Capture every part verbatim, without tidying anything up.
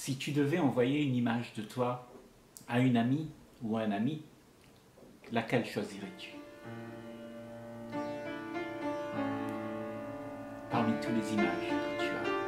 Si tu devais envoyer une image de toi à une amie ou un ami, laquelle choisirais-tu? Parmi toutes les images que tu as.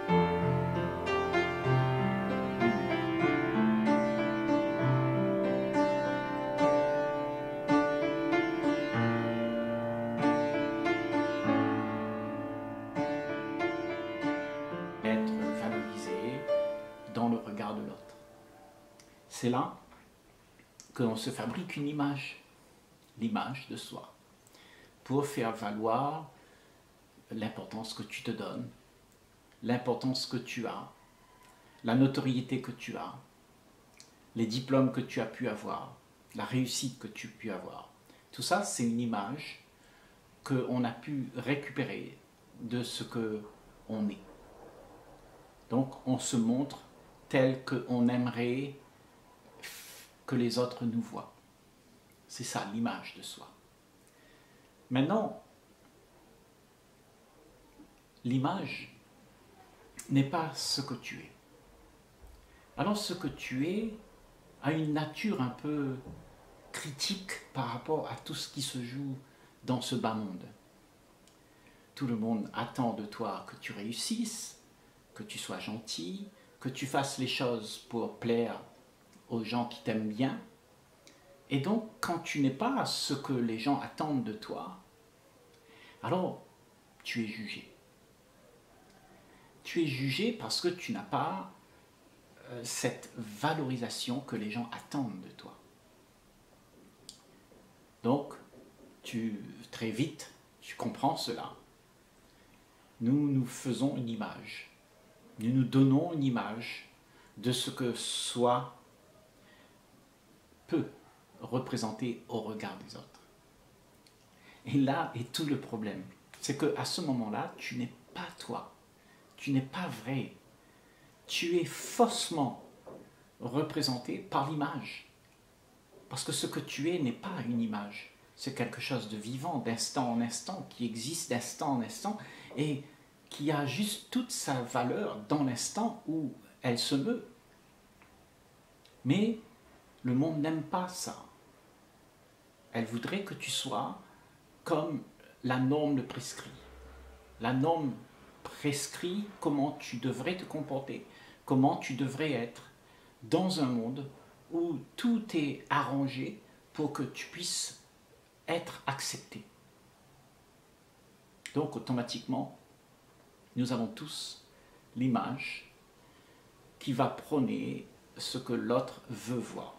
Être valorisé dans le regard de l'autre. C'est là qu'on se fabrique une image, l'image de soi, pour faire valoir l'importance que tu te donnes, l'importance que tu as, la notoriété que tu as, les diplômes que tu as pu avoir, la réussite que tu as pu avoir. Tout ça, c'est une image qu'on a pu récupérer de ce qu'on est. Donc, on se montre tel qu'on aimerait que les autres nous voient. C'est ça, l'image de soi. Maintenant, l'image n'est pas ce que tu es. Alors, ce que tu es a une nature un peu critique par rapport à tout ce qui se joue dans ce bas monde. Tout le monde attend de toi que tu réussisses, que tu sois gentil, que tu fasses les choses pour plaire aux gens qui t'aiment bien. Et donc, quand tu n'es pas ce que les gens attendent de toi, alors tu es jugé. Tu es jugé parce que tu n'as pas euh, cette valorisation que les gens attendent de toi. Donc, tu, très vite, tu comprends cela. Nous nous faisons une image. Nous nous donnons une image de ce que soi peut représenter au regard des autres. Et là est tout le problème. C'est qu'à ce moment-là, tu n'es pas toi. Tu n'es pas vrai. Tu es faussement représenté par l'image. Parce que ce que tu es n'est pas une image. C'est quelque chose de vivant, d'instant en instant, qui existe d'instant en instant et qui a juste toute sa valeur dans l'instant où elle se meut. Mais le monde n'aime pas ça. Elle voudrait que tu sois comme la norme le prescrit. La norme prescrit comment tu devrais te comporter, comment tu devrais être dans un monde où tout est arrangé pour que tu puisses être accepté. Donc automatiquement, nous avons tous l'image qui va prôner ce que l'autre veut voir.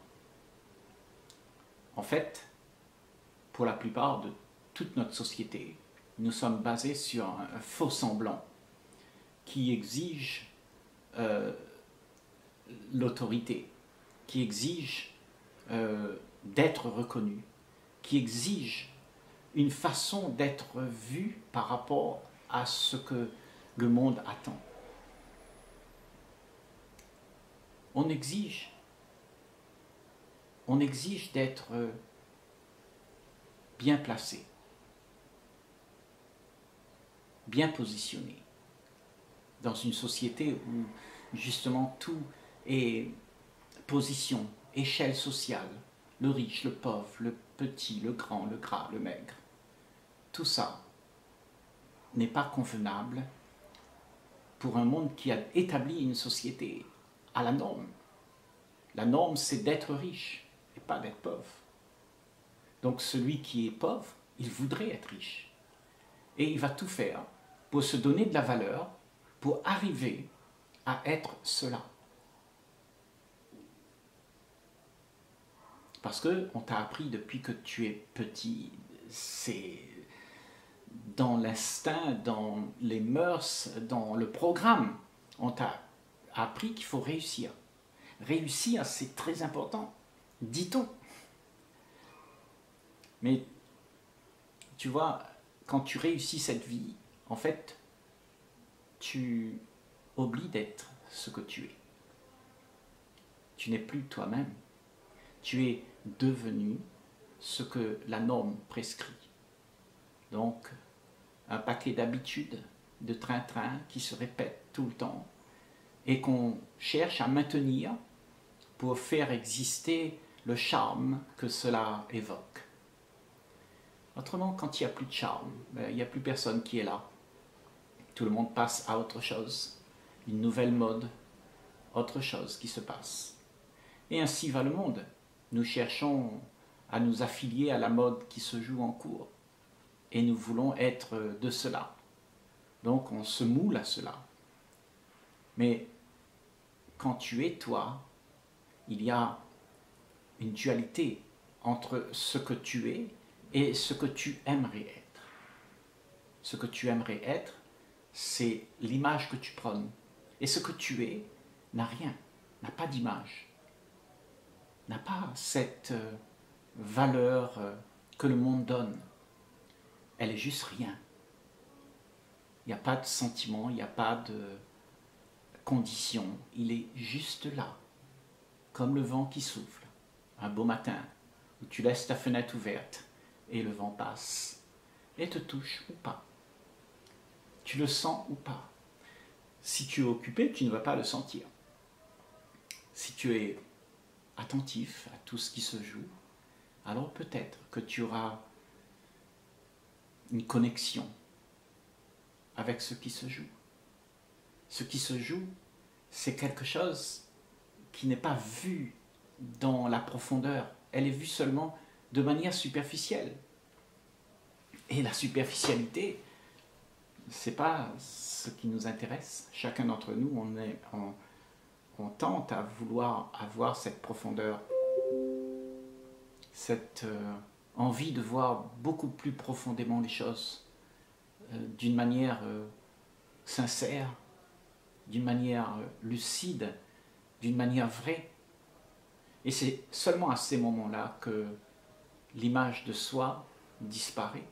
En fait, pour la plupart de toute notre société, nous sommes basés sur un faux semblant qui exige euh, l'autorité, qui exige euh, d'être reconnu, qui exige une façon d'être vu par rapport à ce que le monde attend. On exige, on exige d'être bien placé, bien positionné dans une société où justement tout est position, échelle sociale, le riche, le pauvre, le petit, le grand, le gras, le maigre. Tout ça n'est pas convenable pour un monde qui a établi une société à la norme. La norme, c'est d'être riche et pas d'être pauvre. Donc celui qui est pauvre, il voudrait être riche. Et il va tout faire pour se donner de la valeur, pour arriver à être cela. Parce qu'on t'a appris depuis que tu es petit, c'est dans l'instinct, dans les mœurs, dans le programme, on t'a appris qu'il faut réussir. Réussir, c'est très important, dit-on. Mais tu vois, quand tu réussis cette vie, en fait, tu oublies d'être ce que tu es. Tu n'es plus toi-même. Tu es devenu ce que la norme prescrit. Donc, un paquet d'habitudes, de train-train qui se répètent tout le temps et qu'on cherche à maintenir pour faire exister le charme que cela évoque. Autrement, quand il n'y a plus de charme, il n'y a plus personne qui est là. Tout le monde passe à autre chose, une nouvelle mode, autre chose qui se passe. Et ainsi va le monde. Nous cherchons à nous affilier à la mode qui se joue en cours. Et nous voulons être de cela. Donc on se moule à cela. Mais quand tu es toi, il y a une dualité entre ce que tu es et ce que tu aimerais être. Ce que tu aimerais être, c'est l'image que tu prônes. Et ce que tu es n'a rien, n'a pas d'image, n'a pas cette valeur que le monde donne. Elle est juste rien. Il n'y a pas de sentiment, il n'y a pas de condition. Il est juste là, comme le vent qui souffle. Un beau matin, où tu laisses ta fenêtre ouverte et le vent passe et te touche ou pas. Tu le sens ou pas. Si tu es occupé, tu ne vas pas le sentir. Si tu es attentif à tout ce qui se joue, alors peut-être que tu auras une connexion avec ce qui se joue. Ce qui se joue, c'est quelque chose qui n'est pas vu dans la profondeur. Elle est vue seulement de manière superficielle. Et la superficialité, ce n'est pas ce qui nous intéresse. Chacun d'entre nous, on, est, on, on tente à vouloir avoir cette profondeur, cette euh, envie de voir beaucoup plus profondément les choses, euh, d'une manière euh, sincère, d'une manière euh, lucide, d'une manière vraie. Et c'est seulement à ces moments-là que l'image de soi disparaît.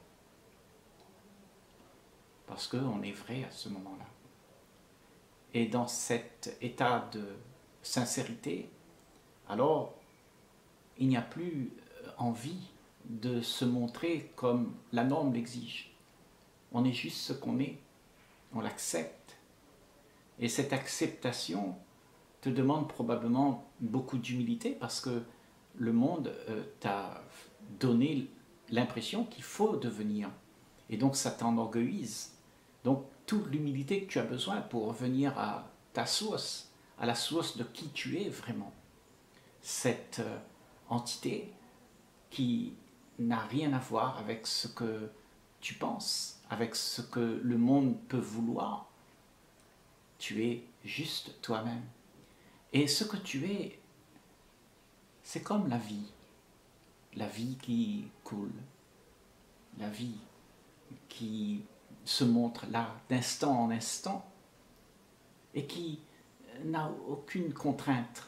Parce qu'on est vrai à ce moment-là. Et dans cet état de sincérité, alors il n'y a plus envie de se montrer comme la norme l'exige. On est juste ce qu'on est, on l'accepte. Et cette acceptation te demande probablement beaucoup d'humilité parce que le monde euh, t'a donné l'impression qu'il faut devenir. Et donc ça t'enorgueillise. Donc toute l'humilité que tu as besoin pour revenir à ta source, à la source de qui tu es vraiment. Cette euh, entité qui n'a rien à voir avec ce que tu penses, avec ce que le monde peut vouloir. Tu es juste toi-même. Et ce que tu es, c'est comme la vie. La vie qui coule. La vie qui se montre là d'instant en instant et qui n'a aucune contrainte,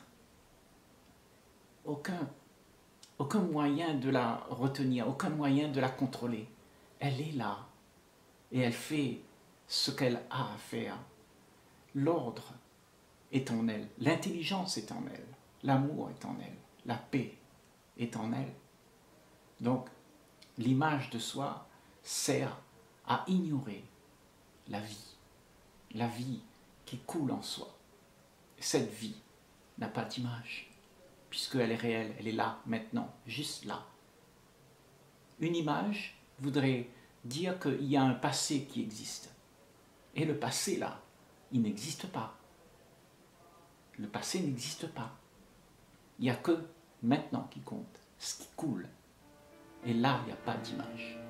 aucun, aucun moyen de la retenir, aucun moyen de la contrôler. Elle est là et elle fait ce qu'elle a à faire. L'ordre est en elle, l'intelligence est en elle, l'amour est en elle, la paix est en elle. Donc, l'image de soi sert à ignorer la vie, la vie qui coule en soi. Cette vie n'a pas d'image, puisqu'elle est réelle, elle est là, maintenant, juste là. Une image voudrait dire qu'il y a un passé qui existe. Et le passé, là, il n'existe pas. Le passé n'existe pas. Il n'y a que maintenant qui compte, ce qui coule. Et là, il n'y a pas d'image.